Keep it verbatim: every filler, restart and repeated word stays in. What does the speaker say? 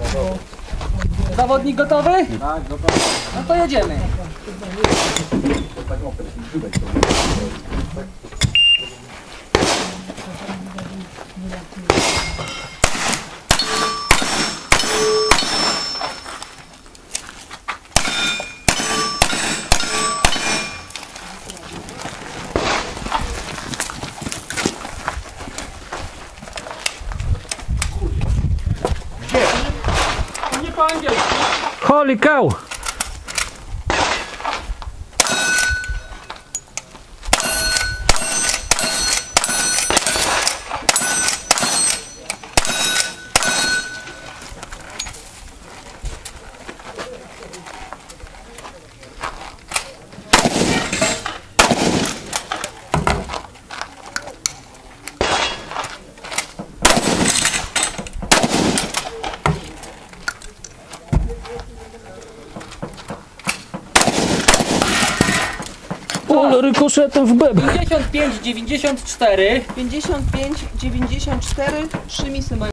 Zawodnik gotowy? Tak, gotowy. No to jedziemy. Nie po angielsku. Holy cow! Ale rykoszetem w bebę. pięćdziesiąt pięć dziewięćdziesiąt cztery. pięćdziesiąt pięć dziewięćdziesiąt cztery, trzy misy mają.